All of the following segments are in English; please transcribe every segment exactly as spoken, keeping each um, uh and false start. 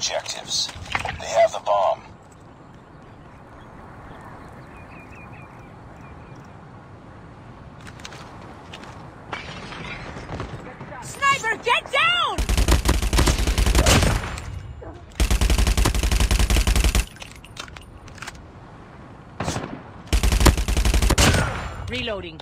objectives. They have the bomb. Sniper, get down! Reloading.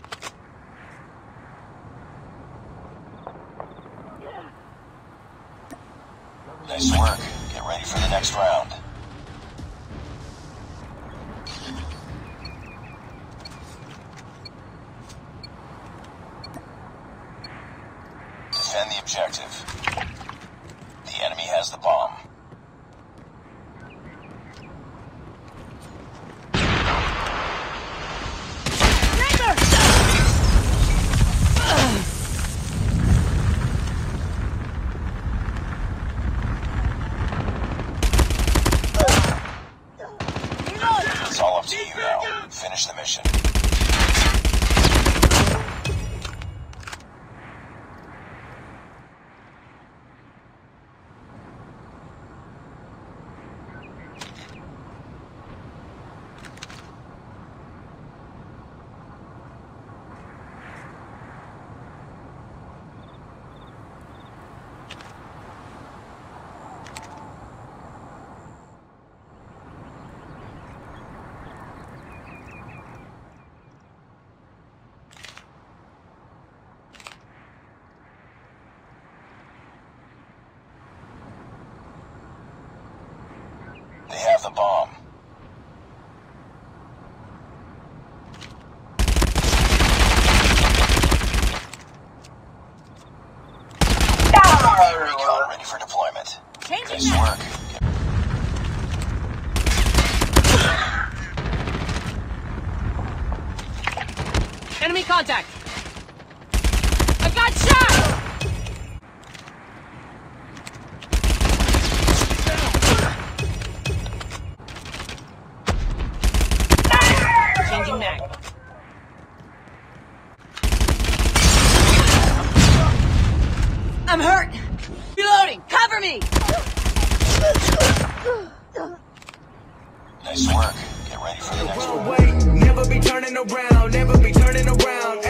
Nice work. Get ready for the next round. Defend the objective. The enemy has the bomb. It's all up to you now. Finish the mission. They have the bomb. Recon ready for deployment. Changing Nice that. work. Enemy contact. I got shot! Changing mag. I'm hurt! Reloading! Cover me! Nice work. Get ready for the next one. Wait, never be turning around, never be turning around.